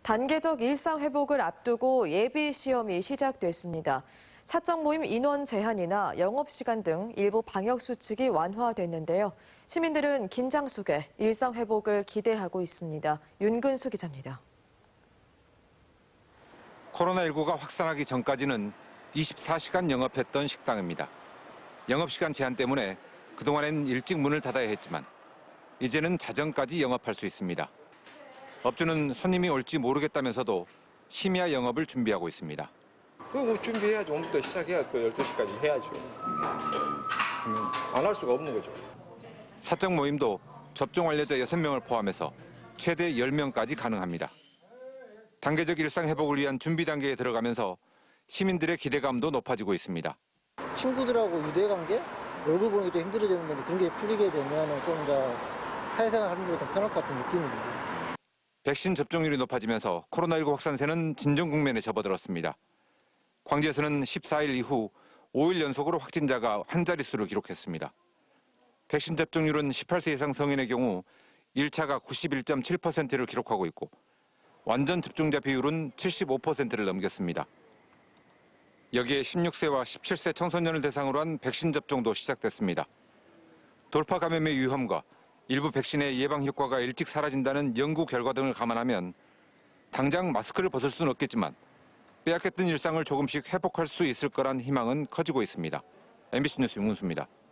단계적 일상 회복을 앞두고 예비 시험이 시작됐습니다. 사적 모임 인원 제한이나 영업시간 등 일부 방역 수칙이 완화됐는데요. 시민들은 긴장 속에 일상 회복을 기대하고 있습니다. 윤근수 기자입니다. 코로나19가 확산하기 전까지는 24시간 영업했던 식당입니다. 영업시간 제한 때문에 그동안엔 일찍 문을 닫아야 했지만 이제는 자정까지 영업할 수 있습니다. 업주는 손님이 올지 모르겠다면서도 심야 영업을 준비하고 있습니다. 그거 준비해야죠. 오늘부터 시작해야 12시까지 해야죠. 안 할 수가 없는 거죠. 사적 모임도 접종 완료자 6명을 포함해서 최대 10명까지 가능합니다. 단계적 일상 회복을 위한 준비 단계에 들어가면서 시민들의 기대감도 높아지고 있습니다. 친구들하고 유대관계, 얼굴 보기도 힘들어지는 건데 그런 게 풀리게 되면 좀 더 사회생활 하는 데 좀 편할 것 같은 느낌이 듭니다. 백신 접종률이 높아지면서 코로나19 확산세는 진정 국면에 접어들었습니다. 광주에서는 14일 이후 5일 연속으로 확진자가 한 자릿수를 기록했습니다. 백신 접종률은 18세 이상 성인의 경우 1차가 91.7%를 기록하고 있고 완전 접종자 비율은 75%를 넘겼습니다. 여기에 16세와 17세 청소년을 대상으로 한 백신 접종도 시작됐습니다. 돌파 감염의 위험과 일부 백신의 예방 효과가 일찍 사라진다는 연구 결과 등을 감안하면 당장 마스크를 벗을 수는 없겠지만 빼앗겼던 일상을 조금씩 회복할 수 있을 거란 희망은 커지고 있습니다. MBC 뉴스 윤근수입니다.